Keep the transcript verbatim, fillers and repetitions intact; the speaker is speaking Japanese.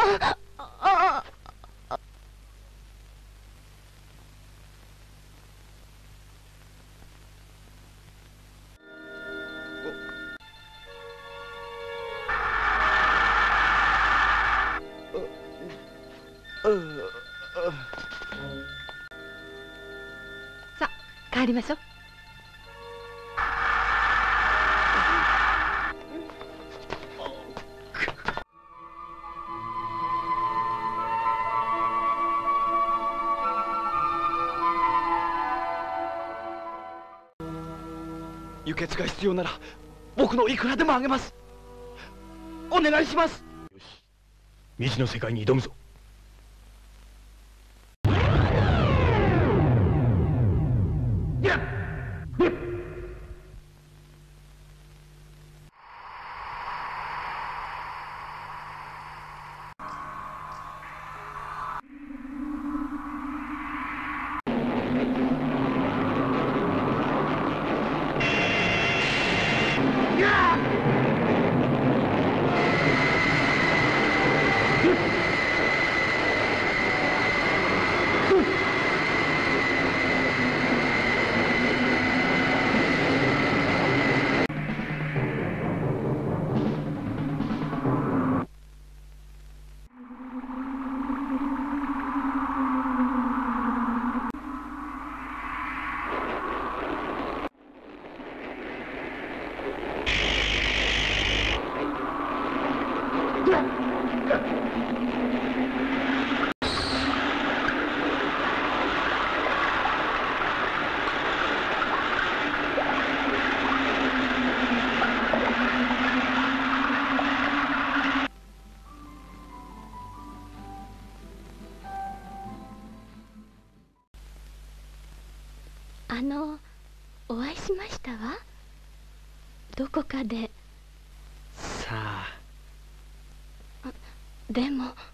ああさあ帰りましょう。 輸血が必要なら僕のいくらでもあげます。お願いします。 よし、未知の世界に挑むぞ。 あの、お会いしましたわ。どこかで。 さあ。 でも。